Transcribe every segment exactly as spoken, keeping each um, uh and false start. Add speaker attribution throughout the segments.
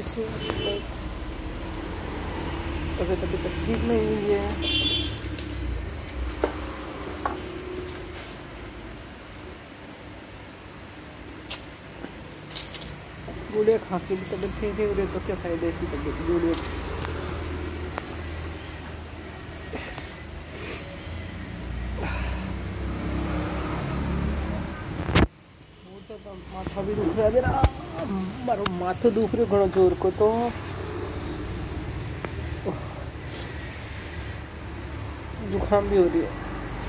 Speaker 1: फिर से तबीयत अभी तक ठीक नहीं हुई है। गोलियाँ खा के भी तबीयत ठीक नहीं हो रही तो क्या फ़ायदा ऐसी तबीयत गोलियाँ। बहुत ज़्यादा माथा भी दुख रहा है मेरा, मारो माथा दुख रही घणो जोर को तो जुकाम भी हो रही है।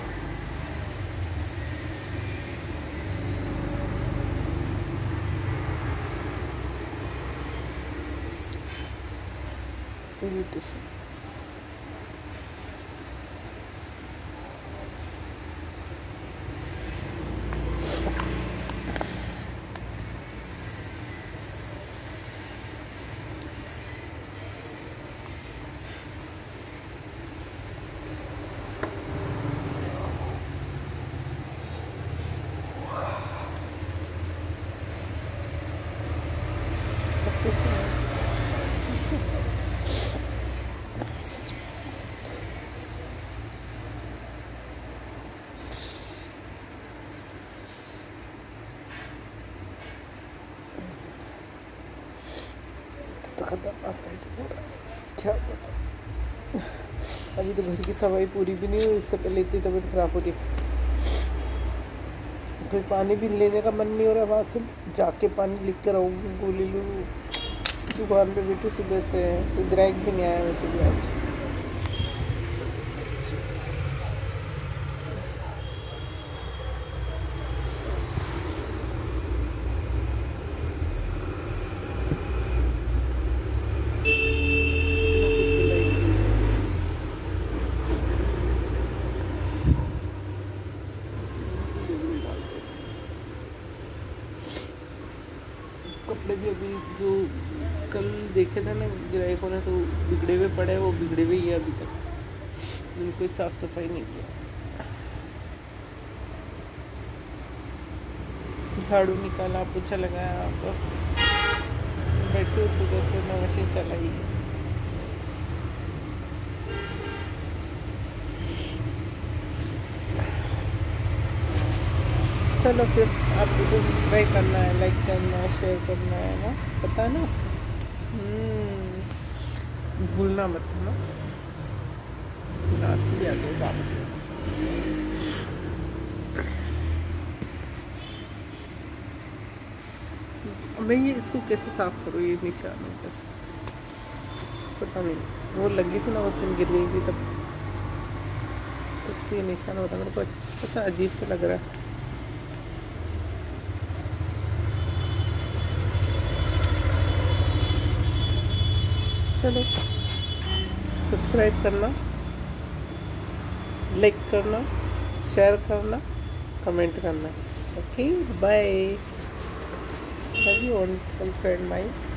Speaker 1: इरिटेशन खतरनाक है क्या पता। अभी तो घर की सफाई पूरी भी नहीं हुई, इससे पहले इतनी तबीयत खराब हो रही। फिर पानी भी लेने का मन नहीं हो रहा, वहाँ से जाके पानी लिख कर आऊँगी। गोली लूँ दुकान पे बैठी सुबह से, तो ग्राहक भी नहीं आया वैसे भी आज। कपड़े भी अभी जो कल देखे थे ना ग्राहकों ने, तो बिगड़े हुए पड़े हैं, वो बिगड़े हुए ही है अभी तक, बिल्कुल साफ सफाई नहीं किया। झाड़ू निकाला, पोछा लगाया, बस बैठे सुबह से मैं मशीन चलाई। चलो फिर आपको तो सब्सक्राइब करना है, लाइक करना है, शेयर करना है ना, पता ना, भूलना मत ना। क्लास भी आ गई बाबू। मैं ये इसको कैसे साफ करूँ, ये निशान कैसे पता नहीं। वो लगी थी ना उस दिन गिर गई थी तब तब से ये निशान होता मेरे को पता अजीब सा लग रहा है। चलो सब्सक्राइब करना, लाइक करना, शेयर करना, कमेंट करना। Okay bye, love you all friend my.